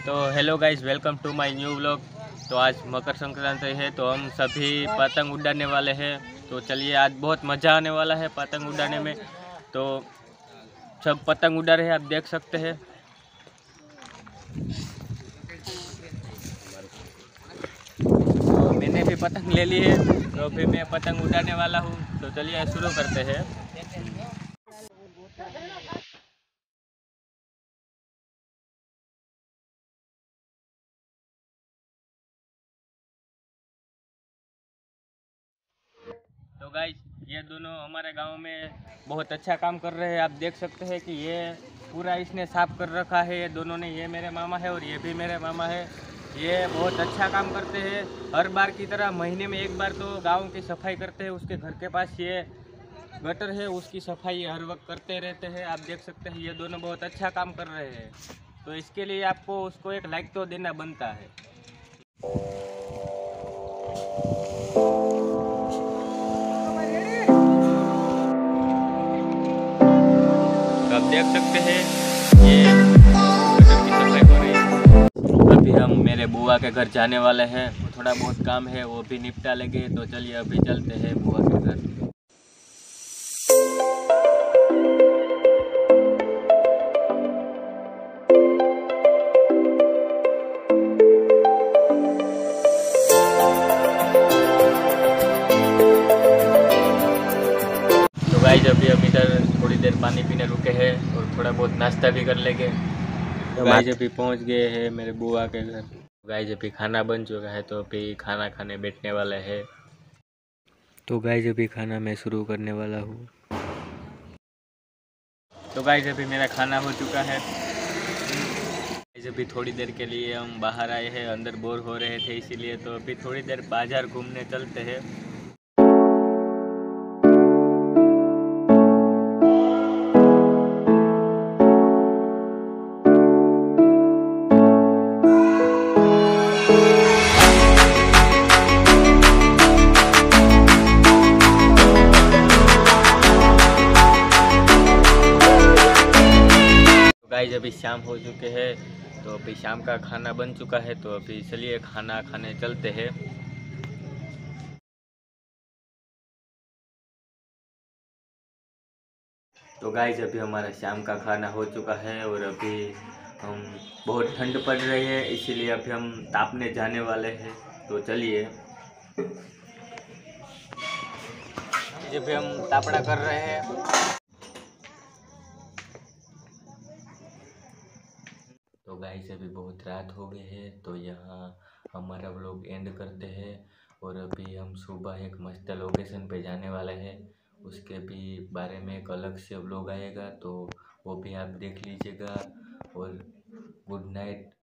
तो hello guys, welcome to my new vlog. तो आज मकर संक्रांति है तो हम सभी पतंग उड़ाने वाले हैं। तो चलिए, आज बहुत मज़ा आने वाला है पतंग उड़ाने में। तो सब पतंग उड़ा रहे हैं, आप देख सकते हैं। तो मैंने भी पतंग ले ली है, तो अभी मैं पतंग उड़ाने वाला हूँ। तो चलिए शुरू करते हैं। तो गाइस, ये दोनों हमारे गांव में बहुत अच्छा काम कर रहे हैं। आप देख सकते हैं कि ये पूरा इसने साफ कर रखा है। ये दोनों ने, ये मेरे मामा है और ये भी मेरे मामा है। ये बहुत अच्छा काम करते हैं। हर बार की तरह महीने में एक बार तो गांव की सफाई करते हैं। उसके घर के पास ये गटर है, उसकी सफाई हर वक्त करते रहते हैं। आप देख सकते हैं ये दोनों बहुत अच्छा काम कर रहे हैं। तो इसके लिए आपको उसको एक लाइक तो देना बनता है। तो आप देख सकते हैं ये गटर की सफाई हो रही है। अभी हम मेरे बुआ के घर जाने वाले हैं। थोड़ा बहुत काम है, वो भी निपटा लेंगे। तो चलिए अभी चलते हैं बुआ के घर। तो गाइस, अभी हम इधर थोड़ी देर पानी पीने रुके हैं और थोड़ा बहुत नाश्ता भी कर लेंगे। तो गाइस, अभी पहुंच गए हैं मेरे बुआ के घर। गाइस, अभी खाना बन चुका है तो अभी खाना खाने बैठने वाले हैं। तो गाइस, अभी खाना मैं शुरू करने वाला हूँ। तो गाइस, अभी मेरा खाना हो चुका है। गाइस, अभी थोड़ी देर के लिए हम बाहर आए हैं, अंदर बोर हो रहे थे इसीलिए। तो अभी थोड़ी देर बाजार घूमने चलते हैं। गाइस, अभी शाम हो चुके हैं तो अभी शाम का खाना बन चुका है। तो अभी चलिए खाना खाने चलते हैं। तो गाइस, अभी हमारा शाम का खाना हो चुका है और अभी हम, बहुत ठंड पड़ रही है इसीलिए अभी हम तापने जाने वाले हैं। तो चलिए, जब हम तापड़ा कर रहे हैं। तो गाइस, अभी बहुत रात हो गई है तो यहाँ हमारा व्लॉग एंड करते हैं। और अभी हम सुबह एक मस्त लोकेशन पे जाने वाले हैं। उसके भी बारे में एक अलग से व्लॉग आएगा, तो वो भी आप देख लीजिएगा। और गुड नाइट।